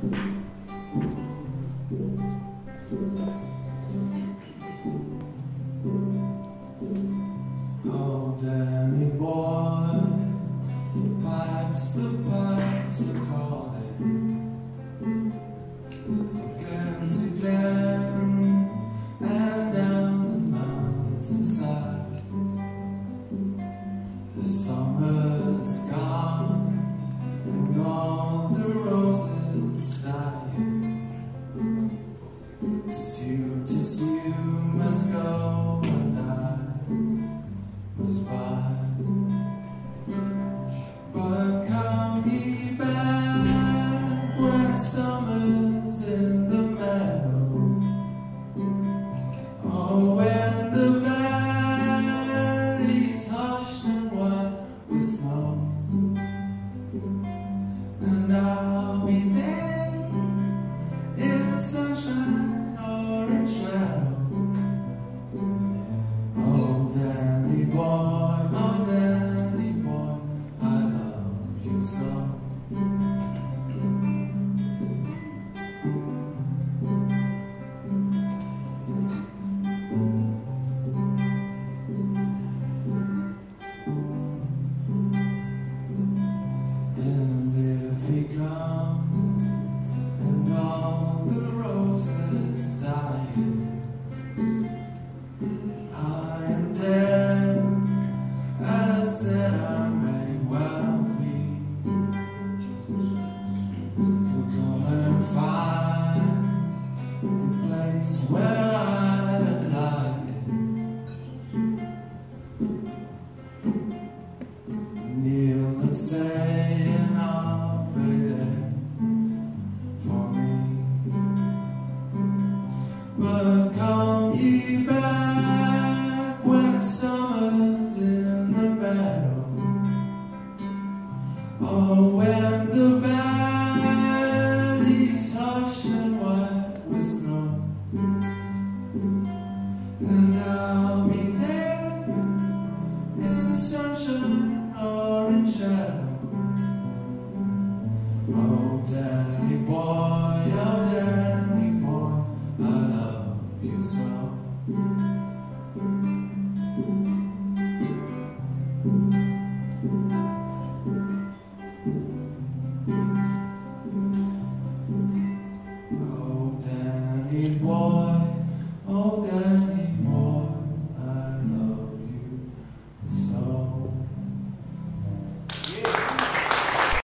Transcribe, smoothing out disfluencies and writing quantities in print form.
Oh, Danny boy, the pipes are calling from glen to glen and down the mountainside. The summer's gone and all the roses dying. 'Tis you must go and I must buy. But come ye back when summer's in the meadow. Oh, when the valley's hushed and white with snow, and I'll be there in sunshine or in shadow. Oh, Danny boy, oh, Danny boy, I love you so. And if he comes and all the roses dying, I am dead, as dead I may well be. You come and find the place where I lie. Kneel and say an Ave there for me. But come ye back when summer's in the meadow. Oh, when the valley's hushed and white with snow, and I'll be there in sunshine or in shadow. Oh, Dad.